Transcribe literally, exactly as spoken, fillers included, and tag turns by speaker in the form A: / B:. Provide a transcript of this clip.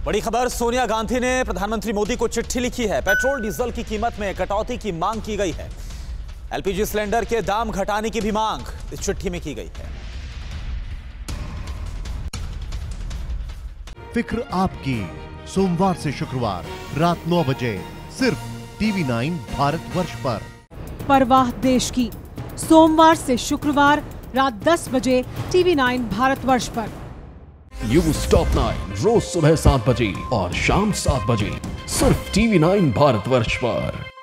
A: बड़ी खबर, सोनिया गांधी ने प्रधानमंत्री मोदी को चिट्ठी लिखी है। पेट्रोल डीजल की कीमत में कटौती की मांग की गई है। एलपीजी सिलेंडर के दाम घटाने की भी मांग इस चिट्ठी में की गई है।
B: फिक्र आपकी, सोमवार से शुक्रवार रात नौ बजे सिर्फ टीवी नाइन भारतवर्ष पर।
C: परवाह देश की, सोमवार से शुक्रवार रात दस बजे टीवी नाइन भारतवर्ष पर।
D: न्यूज टॉप नाइन रोज सुबह सात बजे और शाम सात बजे सिर्फ टीवी नाइन भारतवर्ष पर।